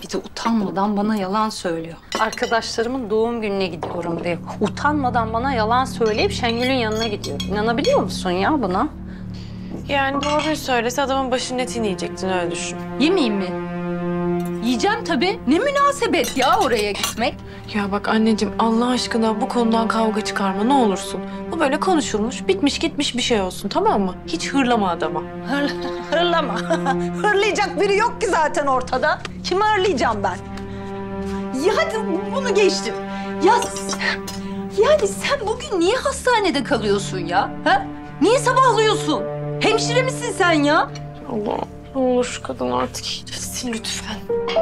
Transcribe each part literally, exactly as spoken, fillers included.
Bir de utanmadan bana yalan söylüyor. Arkadaşlarımın doğum gününe gidiyorum diye. Utanmadan bana yalan söyleyip Şengül'ün yanına gidiyor. İnanabiliyor musun ya buna? Yani doğruyu söylese adamın başının etini yiyecektin, öyle düşün. Yemeyeyim mi? Yiyeceğim tabii. Ne münasebet ya oraya gitmek. Ya bak anneciğim, Allah aşkına bu konudan kavga çıkarma ne olursun. Bu böyle konuşulmuş, bitmiş gitmiş bir şey olsun, tamam mı? Hiç hırlama adama. Hır, hırlama. Hırlayacak biri yok ki zaten ortada. Kimi hırlayacağım ben? Ya hadi bunu geçtim. Ya yani sen bugün niye hastanede kalıyorsun ya? Ha? Niye sabahlıyorsun? Hemşire misin sen ya? Allah, ne olur şu kadın artık iyileşsin lütfen.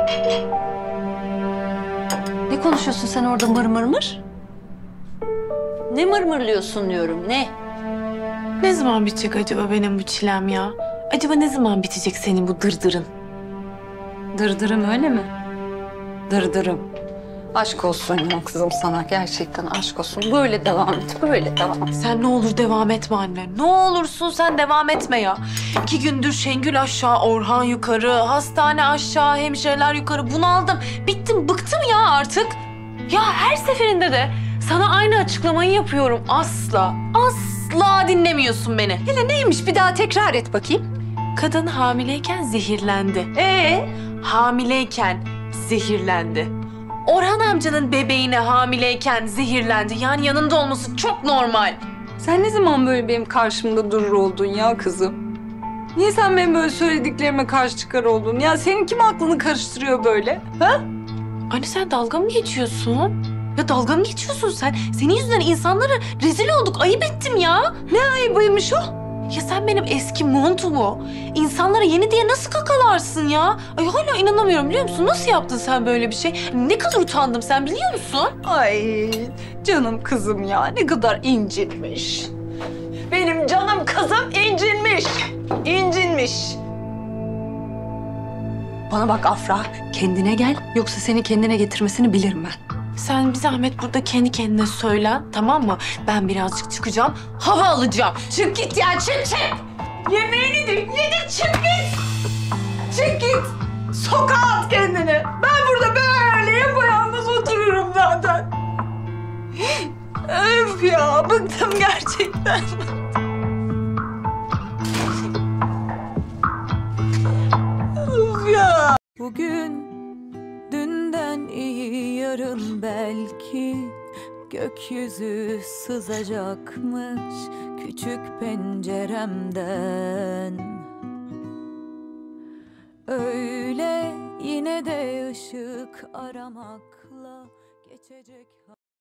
Ne konuşuyorsun sen orada mır mır mır? Ne mırmırlıyorsun diyorum, ne? Ne zaman bitecek acaba benim bu çilem ya? Acaba ne zaman bitecek senin bu dırdırın? Dırdırım öyle mi? Dırdırım. Aşk olsun ya kızım sana, gerçekten aşk olsun. Böyle devam et, böyle devam et. Sen ne olur devam etme anne. Ne olursun sen devam etme ya. İki gündür Şengül aşağı, Orhan yukarı, hastane aşağı, hemşireler yukarı. Bunaldım. Bittim, bıktım ya artık. Ya her seferinde de sana aynı açıklamayı yapıyorum. Asla, asla dinlemiyorsun beni. Hele neymiş, bir daha tekrar et bakayım. Kadın hamileyken zehirlendi. Ee? Hamileyken zehirlendi. Orhan amcanın bebeğine hamileyken zehirlendi. Yani yanında olması çok normal. Sen ne zaman böyle benim karşımda durur oldun ya kızım? Niye sen benim böyle söylediklerime karşı çıkar oldun? Ya senin kim aklını karıştırıyor böyle? Ha? Anne sen dalga mı geçiyorsun? Ya dalga mı geçiyorsun sen? Senin yüzünden insanlara rezil olduk. Ayıp ettim ya. Ne ayıbıymış o? Ya sen benim eski montumu insanlara yeni diye nasıl kakalarsın ya? Ay hala inanamıyorum, biliyor musun? Nasıl yaptın sen böyle bir şey? Ne kadar utandım, sen biliyor musun? Ay canım kızım ya, ne kadar incinmiş. Benim canım kızım incinmiş. İncinmiş. Bana bak Afra, kendine gel. Yoksa seni kendine getirmesini bilirim ben. Sen bir zahmet burada kendi kendine söylen, tamam mı? Ben birazcık çıkacağım, hava alacağım. Çık git ya, çık çık. Yemeğini de yedik, çık git. Çık git. Sokağa at kendini. Ben burada böyle yapayalnız otururum zaten. Öf ya, bıktım gerçekten. Öf ya. Bugün dünden iyi, yarın belki gökyüzü sızacakmış küçük penceremden. Öyle yine de ışık aramakla geçecek.